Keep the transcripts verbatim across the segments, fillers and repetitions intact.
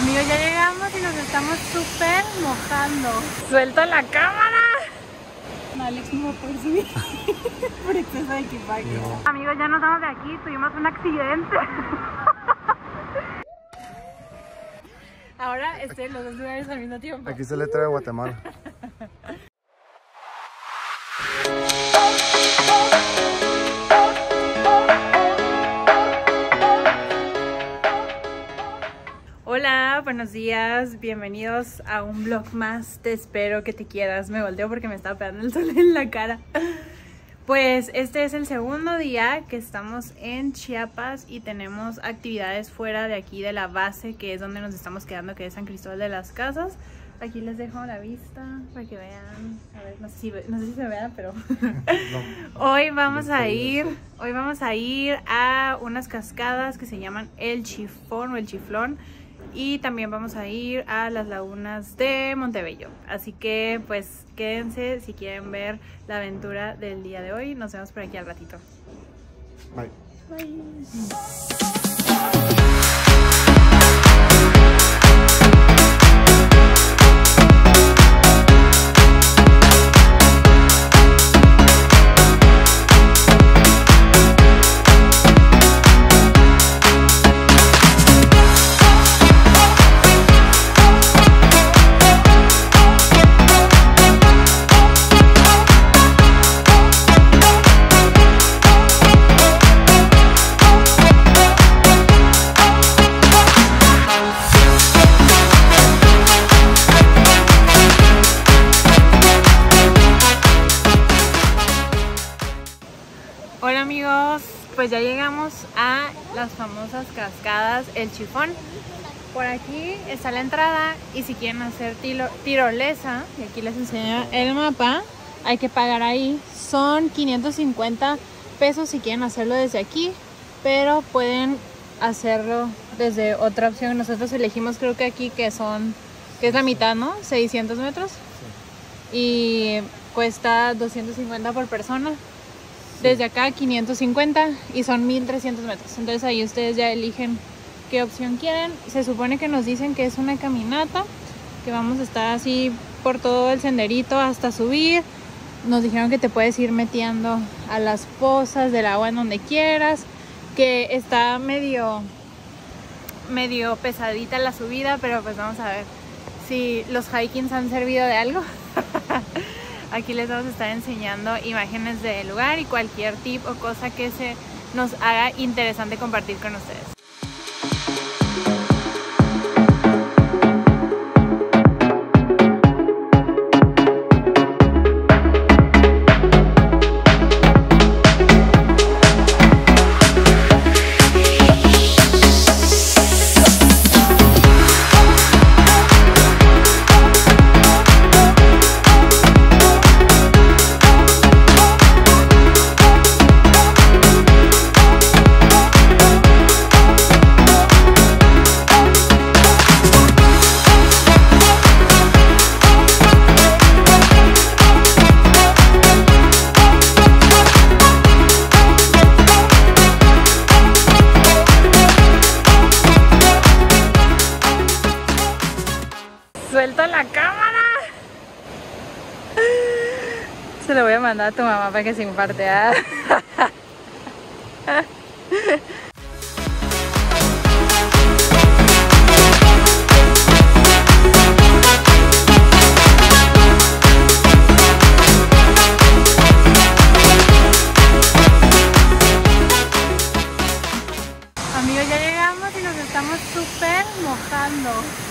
Amigos, ya llegamos y nos estamos súper mojando. ¡Suelta la cámara! Alex no va a poder subir por exceso de equipaje. No. Amigos, ya nos vamos de aquí, tuvimos un accidente. Ahora estoy en los dos lugares al mismo tiempo. Aquí se le trae a Guatemala. Hola, buenos días, bienvenidos a un vlog más. Te espero que te quieras. Me volteo porque me está pegando el sol en la cara. Pues este es el segundo día que estamos en Chiapas y tenemos actividades fuera de aquí de la base, que es donde nos estamos quedando, que es San Cristóbal de las Casas. Aquí les dejo la vista para que vean. A ver, no sé si, no sé si se vean, pero no. Hoy vamos a ir, hoy vamos a ir a unas cascadas que se llaman El Chifón o El Chiflón. Y también vamos a ir a las lagunas de Montebello. Así que pues quédense si quieren ver la aventura del día de hoy. Nos vemos por aquí al ratito. Bye. Bye. Hola amigos, pues ya llegamos a las famosas cascadas El Chifón. Por aquí está la entrada y si quieren hacer tiro, tirolesa, y aquí les enseño el mapa, hay que pagar ahí. Son quinientos cincuenta pesos si quieren hacerlo desde aquí, pero pueden hacerlo desde otra opción. Nosotros elegimos creo que aquí que son, que es la mitad, ¿no? seiscientos metros. Sí. Y cuesta doscientos cincuenta por persona. Desde acá quinientos cincuenta y son mil trescientos metros. Entonces ahí ustedes ya eligen qué opción quieren. Se supone que nos dicen que es una caminata, que vamos a estar así por todo el senderito hasta subir. Nos dijeron que te puedes ir metiendo a las pozas del agua en donde quieras, que está medio, medio pesadita la subida, pero pues vamos a ver si los hikings han servido de algo. Aquí les vamos a estar enseñando imágenes del lugar y cualquier tip o cosa que se nos haga interesante compartir con ustedes. ¡Suelta la cámara! Se lo voy a mandar a tu mamá para que se imparte. ¿eh? Amigos, ya llegamos y nos estamos súper mojando.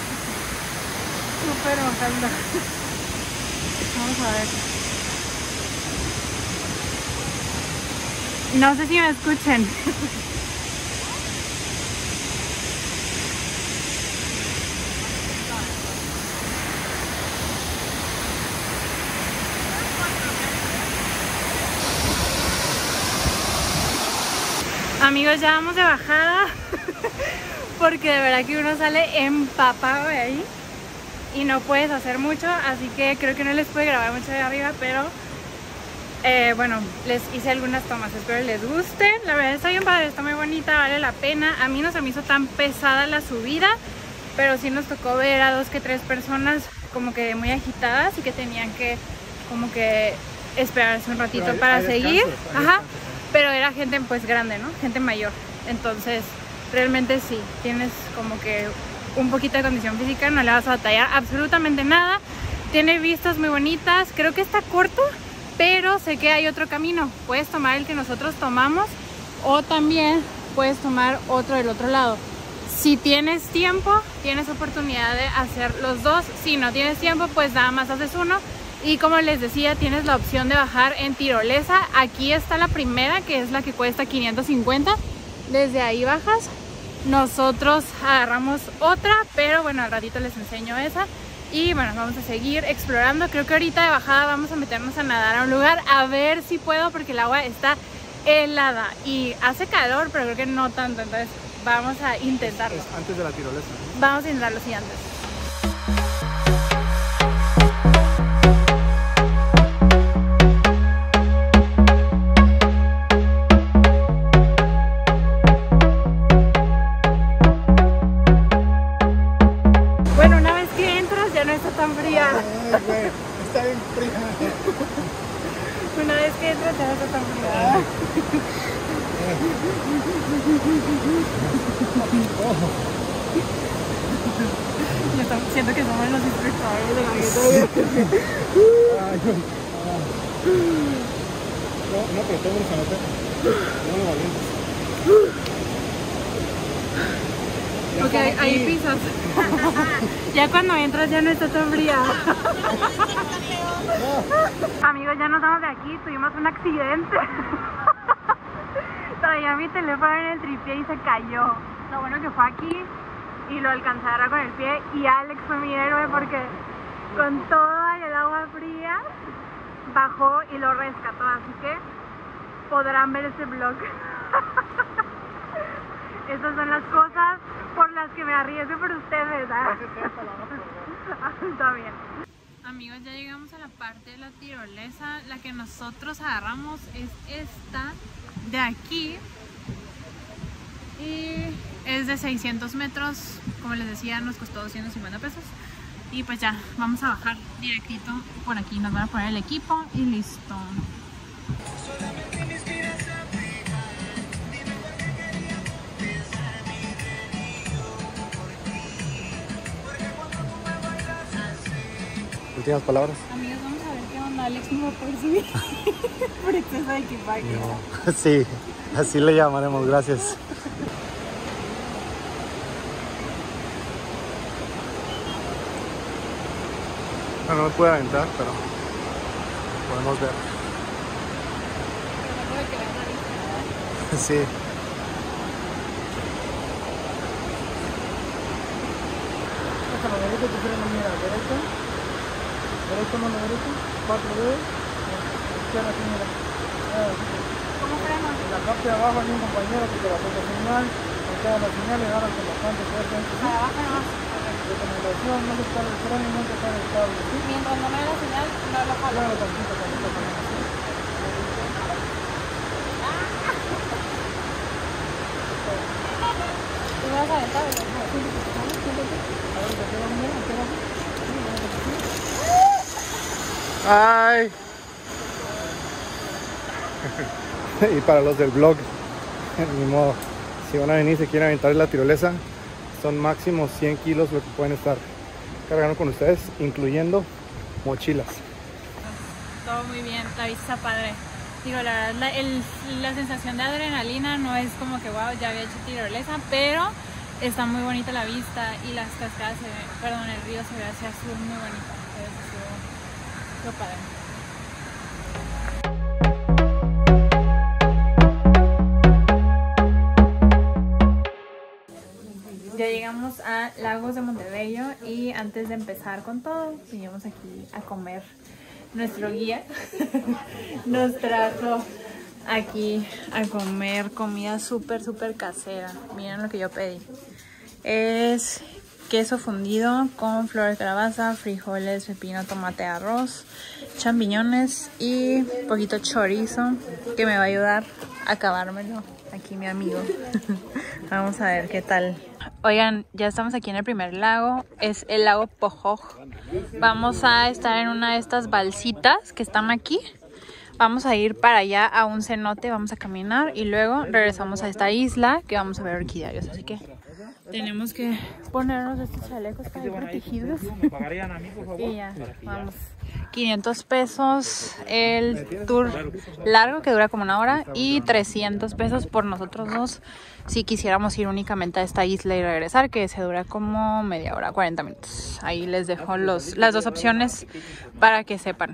Súper mojando. Vamos a ver. No sé si me escuchen. Amigos, ya vamos de bajada porque de verdad que uno sale empapado de ahí y no puedes hacer mucho, así que creo que no les puedo grabar mucho de arriba, pero eh, bueno, les hice algunas tomas, espero les guste. La verdad está bien padre, está muy bonita, vale la pena. A mí no se me hizo tan pesada la subida, pero sí nos tocó ver a dos que tres personas como que muy agitadas y que tenían que como que esperarse un ratito hay, para hay seguir. Ajá, pero era gente pues grande, ¿no? Gente mayor. Entonces, realmente sí, tienes como que un poquito de condición física, no le vas a batallar absolutamente nada. Tiene vistas muy bonitas, creo que está corto, pero sé que hay otro camino. Puedes tomar el que nosotros tomamos o también puedes tomar otro del otro lado. Si tienes tiempo, tienes oportunidad de hacer los dos. Si no tienes tiempo, pues nada más haces uno. Y como les decía, tienes la opción de bajar en tirolesa. Aquí está la primera, que es la que cuesta quinientos cincuenta. Desde ahí bajas. Nosotros agarramos otra, pero bueno, al ratito les enseño esa. Y bueno, vamos a seguir explorando. Creo que ahorita de bajada vamos a meternos a nadar a un lugar, a ver si puedo, porque el agua está helada y hace calor, pero creo que no tanto. Entonces vamos a intentarlo. Es antes de la tirolesa, ¿no? Vamos a intentarlo, sí, antes. Bueno, una vez que entras ya no está tan fría. Ay, güey, está bien fría. Una vez que entras ya no está tan fría. Yo siento que somos los instructores de la guerra. No, no, pero tengo que anotar. No me valientes. Ok, ahí pisas. Ya cuando entras ya no está tan fría. Amigos, ya nos vamos de aquí. Tuvimos un accidente. Traía mi teléfono en el tripié y se cayó. Lo bueno que fue aquí y lo alcanzara con el pie. Y Alex fue mi héroe porque con toda el agua fría bajó y lo rescató. Así que podrán ver este vlog. Estas son las cosas por las que me arriesgo por ustedes, ¿verdad? Está bien. Amigos, ya llegamos a la parte de la tirolesa. La que nosotros agarramos es esta de aquí. Y es de seiscientos metros. Como les decía, nos costó doscientos cincuenta pesos. Y pues ya, vamos a bajar directito por aquí. Nos van a poner el equipo y listo. Últimas palabras. Amigos, vamos a ver qué onda. Alex no va a poder subir por exceso de equipaje. No. Sí, así le llamaremos, gracias. No, no me puedo aventar, pero podemos ver. Sí. Hasta la derecha, te quieren mirar, derecha, derecha, mano derecha, cuatro dedos, izquierda, aquí mira. ¿Cómo freno? En la parte de abajo hay un compañero que te va a hacer la señal, en cada la señal le agarras con bastante fuerza. Para abajo nomás. Recomendación, no le para el freno y nunca para el cable, ¿sí? Mientras no me dé la señal, no lo jalo. Claro, tantito, tantito, tantito. ¿Tú me vas a aventar? ¡Ay! Y para los del vlog, ni modo, si van a venir y se quieren aventar la tirolesa, son máximo cien kilos lo que pueden estar cargando con ustedes, incluyendo mochilas. Todo muy bien, la vista está padre. Digo, la verdad, la, el, la sensación de adrenalina no es como que wow, ya había hecho tirolesa, pero está muy bonita la vista y las cascadas se ven, perdón, el río se ve hacia azul muy bonito. Entonces, estuvo padre. Ya llegamos a Lagos de Montebello y antes de empezar con todo, vinimos aquí a comer. Nuestro guía nos trajo aquí a comer comida súper, súper casera. Miren lo que yo pedí. Es queso fundido con flor de calabaza, frijoles, pepino, tomate, arroz, champiñones y un poquito chorizo que me va a ayudar a acabármelo aquí mi amigo. Vamos a ver qué tal. Oigan, ya estamos aquí en el primer lago, es el lago Pojoj. Vamos a estar en una de estas balsitas que están aquí. Vamos a ir para allá a un cenote, vamos a caminar y luego regresamos a esta isla que vamos a ver orquídeas. Así que tenemos que ponernos estos chalecos para ir protegidos. Y ya, vamos. quinientos pesos el tour largo que dura como una hora y trescientos pesos por nosotros dos si quisiéramos ir únicamente a esta isla y regresar, que se dura como media hora, cuarenta minutos. Ahí les dejo los, las dos opciones para que sepan.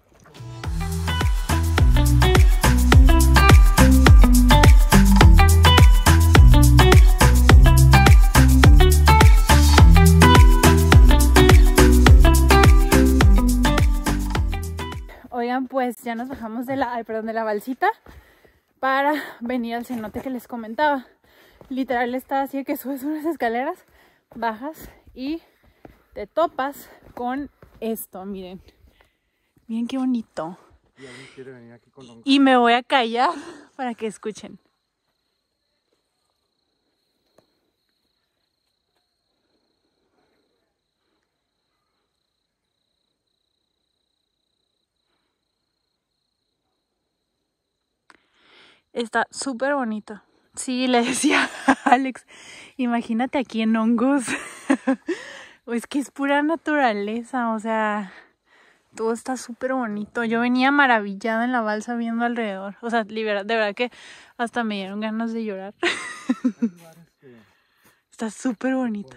Oigan, pues ya nos bajamos de la, ay, perdón, de la balsita para venir al cenote que les comentaba. Literal está así que subes unas escaleras, bajas y te topas con esto, miren. Miren qué bonito. Y alguien quiere venir aquí con hongos. Y me voy a callar para que escuchen. Está súper bonito. Sí, le decía a Alex, imagínate aquí en hongos. Es que es pura naturaleza, o sea, todo está súper bonito. Yo venía maravillada en la balsa viendo alrededor. O sea, de verdad que hasta me dieron ganas de llorar. Está súper bonito.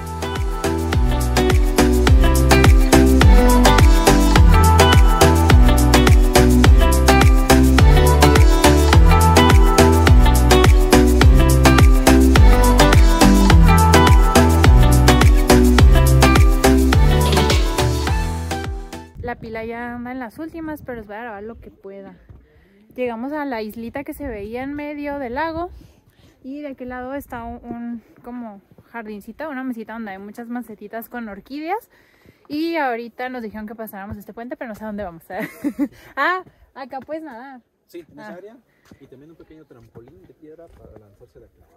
La pila ya anda en las últimas, pero les voy a grabar lo que pueda. Llegamos a la islita que se veía en medio del lago y de aquel lado está un, un como jardincita, una mesita donde hay muchas macetitas con orquídeas y ahorita nos dijeron que pasáramos este puente, pero no sé a dónde vamos. Ah, acá puedes nadar. Sí, en esa ah. área y también un pequeño trampolín de piedra para lanzarse de aquí.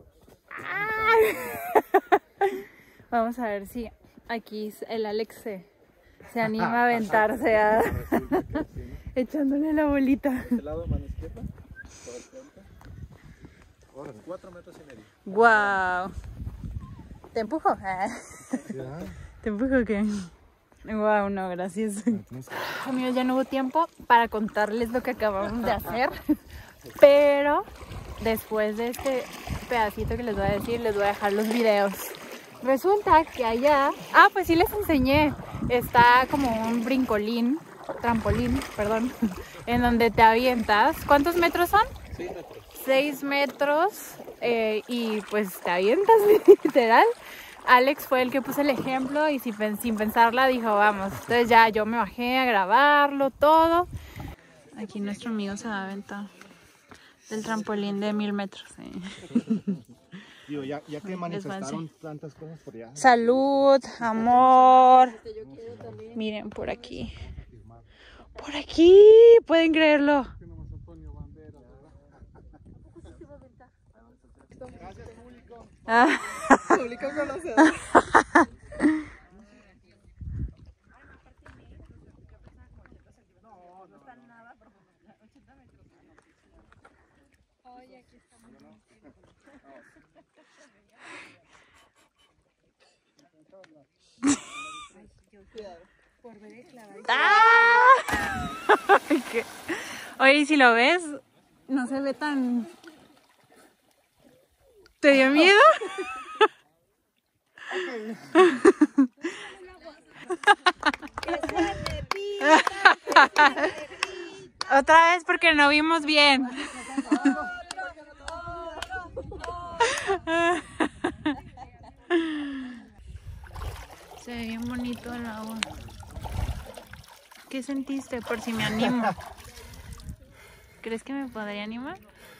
Ah. Vamos a ver si aquí el Alex se... se anima a aventarse a... echándole la bolita. De este lado, mano izquierda, todo el frente. Cuatro metros y medio. Wow. ¿Te empujo? ¿Te empujo o qué? Wow, no, gracias. Amigos, ya no hubo tiempo para contarles lo que acabamos de hacer, pero después de este pedacito que les voy a decir, les voy a dejar los videos. Resulta que allá... Ah, pues sí les enseñé. Está como un brincolín, trampolín, perdón, en donde te avientas. ¿Cuántos metros son? Seis metros. Seis metros eh, y pues te avientas, literal. Alex fue el que puso el ejemplo y sin, sin pensarla dijo, vamos. Entonces ya yo me bajé a grabarlo, todo. Aquí nuestro amigo se va a aventar del trampolín de mil metros. ¿eh? Digo, ya, ya que manifestaron tantas cosas por allá. Salud, amor. Miren por aquí. Por aquí, pueden creerlo. Gracias, público. Ah. Público conocedor. ¡Ah! Oye, si lo ves, no se ve tan... ¿Te dio miedo? Otra vez porque no vimos bien. Se ve bien bonito el agua. ¿Qué sentiste? Por si me animo. ¿Crees que me podría animar?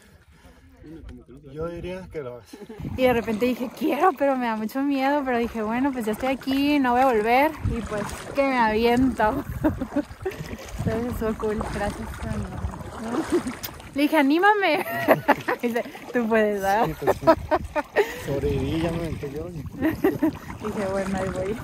Yo diría que lo hagas. Y de repente dije, quiero, pero me da mucho miedo. Pero dije, bueno, pues ya estoy aquí, no voy a volver. Y pues que me aviento. Entonces, eso cool. Gracias por Le dije, anímame. Dice, tú puedes, ¿verdad? Sí, pues sí. Sobreviví, ya me aventé yo. Dije, bueno, ahí voy.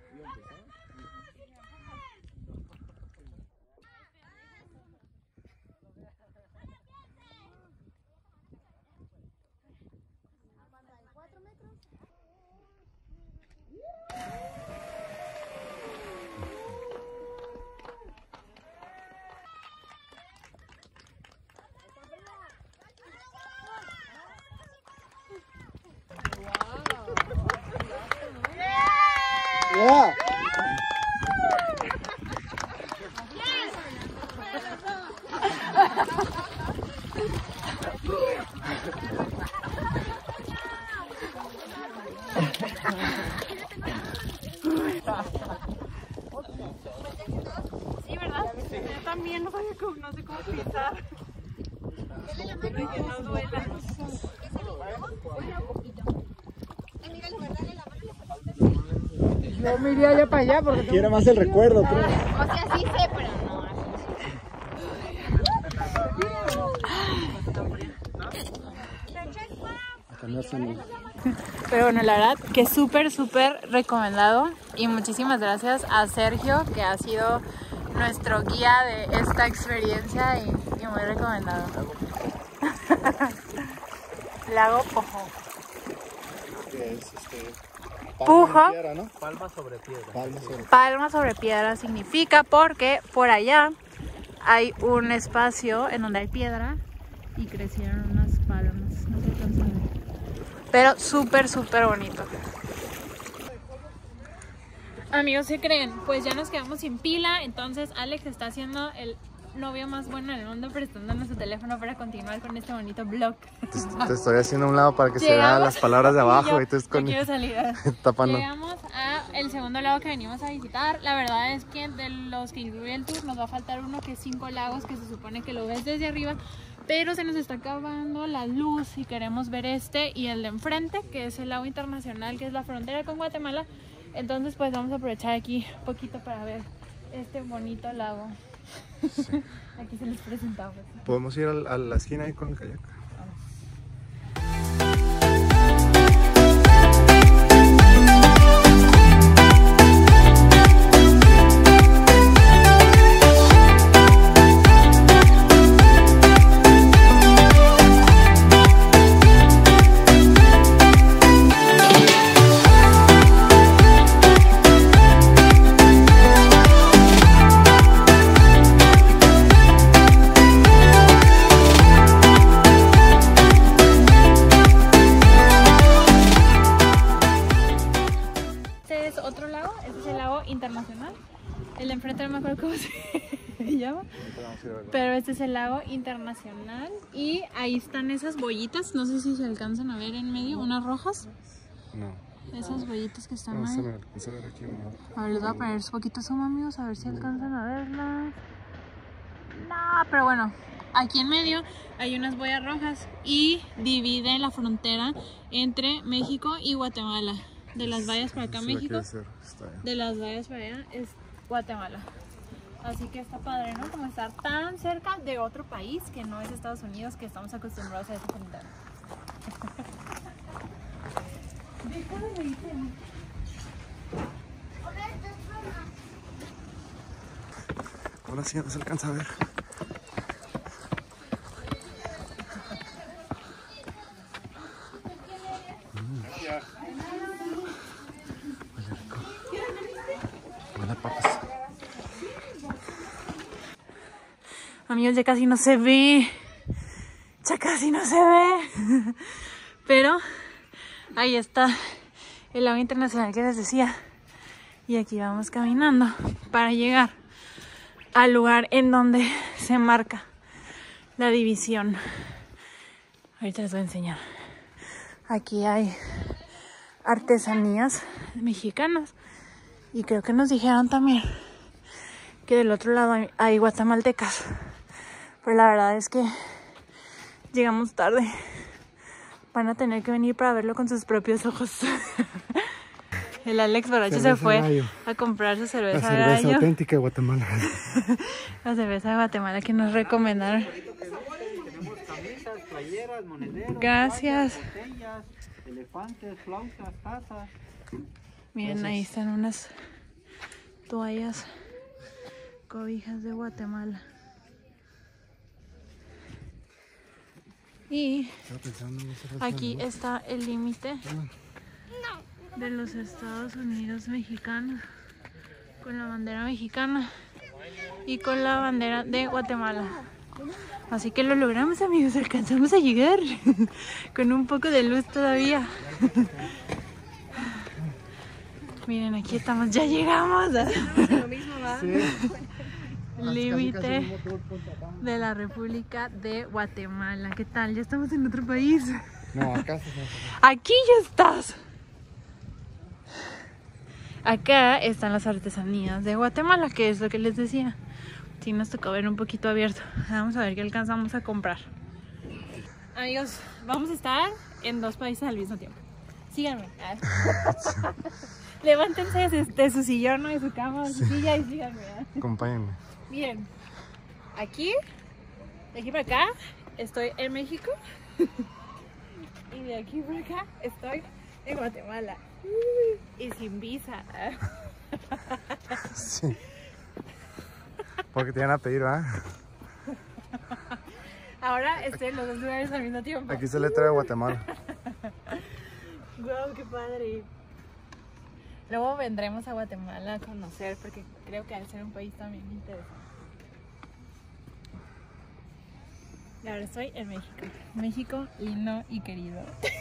Yeah. Sí, ¿verdad? Yo también no sabía cómo, no sé cómo pisar. Para que no duela. Yo me iría allá para allá porque Quiero más el recuerdo, creo. O sea, sí sé, pero no. Acá no hacen. Pero bueno, la verdad que súper, súper recomendado. Y muchísimas gracias a Sergio, que ha sido nuestro guía de esta experiencia y, y muy recomendado. Lago Pojo. Que es este. Pujo. Palma de piedra, ¿no? Palma sobre piedra. Palma sobre Palma sobre piedra significa porque por allá hay un espacio en donde hay piedra y crecieron unas palmas. No se alcanza a ver. Pero súper, súper bonito. Amigos, ¿qué creen? Pues ya nos quedamos sin pila, entonces Alex está haciendo el novio más bueno del mundo prestándonos su teléfono para continuar con este bonito vlog. Te, te estoy haciendo a un lado para que se Llegamos, vean las palabras de abajo y yo, y tú es yo con quiero salir. tapando. Llegamos a el segundo lago que venimos a visitar. La verdad es que de los que incluye el tour nos va a faltar uno que es Cinco Lagos, que se supone que lo ves desde arriba, pero se nos está acabando la luz y queremos ver este y el de enfrente, que es el lago internacional, que es la frontera con Guatemala. Entonces pues vamos a aprovechar aquí un poquito para ver este bonito lago. Sí. Aquí se les presentamos. Podemos ir a, a la esquina ahí con el kayak. Internacional. El de enfrente no me acuerdo cómo se llama. Pero este es el lago internacional. Y ahí están esas boyitas. No sé si se alcanzan a ver en medio. Unas rojas. No. Esas boyitas que están No ahí. se me alcanza a ver aquí. No. A ver, les voy a poner un poquito zoom, amigos. A ver si alcanzan a verlas. No, pero bueno. Aquí en medio hay unas boyas rojas. Y divide la frontera entre México y Guatemala. De las vallas para acá, Sí, México. hacer. Está bien. De las vallas para allá es Guatemala. Así que está padre, ¿no? Como estar tan cerca de otro país que no es Estados Unidos, que estamos acostumbrados a ese frontera. Ahora sí no se alcanza a ver. Papas. Amigos, ya casi no se ve. Ya casi no se ve. Pero ahí está el lago internacional que les decía. Y aquí vamos caminando para llegar al lugar en donde se marca la división. Ahorita les voy a enseñar. Aquí hay artesanías mexicanas. Y creo que nos dijeron también que del otro lado hay, hay guatemaltecas. Pero la verdad es que llegamos tarde. Van a tener que venir para verlo con sus propios ojos. El Alex Borracho se fue gallo. a comprar su cerveza, La cerveza gallo. auténtica de Guatemala. La cerveza de Guatemala que nos recomendaron. banderas, monederos, Gracias. toallas, botellas, elefantes, flautas, tazas. Miren, ahí están unas toallas, cobijas de Guatemala. Y aquí está el límite de los Estados Unidos mexicanos con la bandera mexicana y con la bandera de Guatemala. Así que lo logramos, amigos, alcanzamos a llegar con un poco de luz todavía. Miren, aquí estamos, ya llegamos. Límite de la República de Guatemala. ¿Qué tal? Ya estamos en otro país. No, acá sí. Aquí ya estás. Acá están las artesanías de Guatemala, que es lo que les decía. Sí, nos tocó ver un poquito abierto. Vamos a ver qué alcanzamos a comprar. Amigos, vamos a estar en dos países al mismo tiempo. Síganme. Levántense de, de su sillón o de su cama o de su silla y síganme. Acompáñenme. Bien, aquí, de aquí para acá, estoy en México. Y de aquí para acá estoy en Guatemala. Y sin visa. Sí. Porque te iban a pedir, ¿verdad? Ahora estoy en los dos lugares al mismo tiempo. Aquí se le trae Guatemala. Wow, qué padre. Luego vendremos a Guatemala a conocer porque creo que al ser un país también interesante. Y ahora estoy en México. México lindo y querido.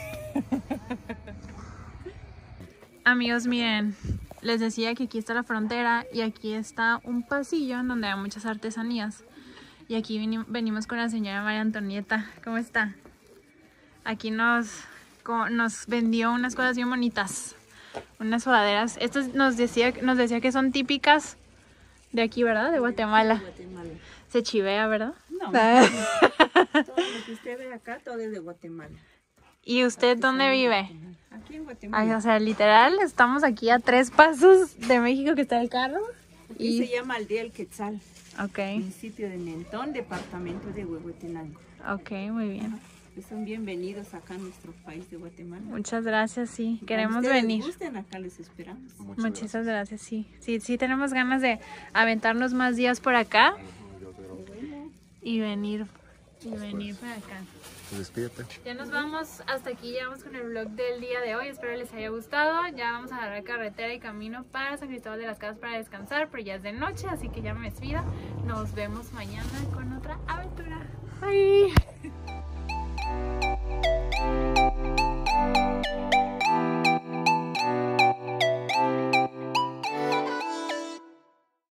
Amigos, miren, les decía que aquí está la frontera y aquí está un pasillo en donde hay muchas artesanías. Y aquí venimos con la señora María Antonieta. ¿Cómo está? Aquí nos, nos vendió unas cosas bien bonitas. Unas sudaderas. Estas nos decía, nos decía que son típicas de aquí, ¿verdad? De Guatemala. De Guatemala. Se chivea, ¿verdad? No, todo lo que usted ve acá, todo es de Guatemala. ¿Y usted dónde vive? Aquí en Ay, Guatemala. o sea, literal, estamos aquí a tres pasos de México que está el carro. Aquí Y... se llama Aldea El Quetzal, Ok, municipio de Mentón, departamento de Huehuetenango. ok, muy bien. Pues son bienvenidos acá a nuestro país de Guatemala. Muchas gracias, sí, queremos Cuando ustedes venir. gusten, acá les esperamos. Muchas gracias, sí. Sí, sí tenemos ganas de aventarnos más días por acá y venir, y venir para acá. Despídete. Ya nos vamos, hasta aquí llegamos con el vlog del día de hoy, espero les haya gustado. Ya vamos a agarrar carretera y camino para San Cristóbal de las Casas para descansar, pero ya es de noche, así que ya me despido. Nos vemos mañana con otra aventura. Bye.